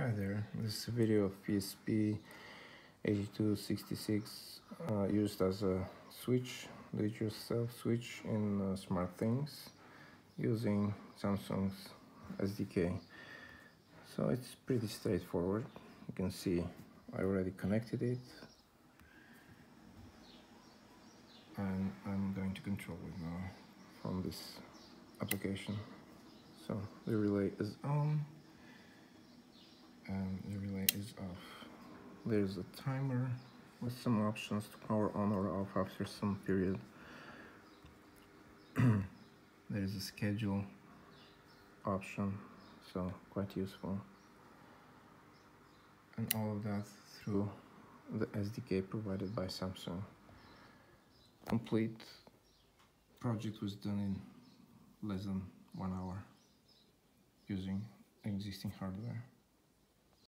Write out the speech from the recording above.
Hi there, this is a video of esp8266 used as a switch, do-it-yourself switch in SmartThings using Samsung's SDK. So it's pretty straightforward. You can see I already connected it and I'm going to control it now from this application. So the relay is on and the relay is off. There's a timer with some options to power on or off after some period. There's a schedule option, so quite useful. And all of that through the SDK provided by Samsung. Complete project was done in less than 1 hour using existing hardware.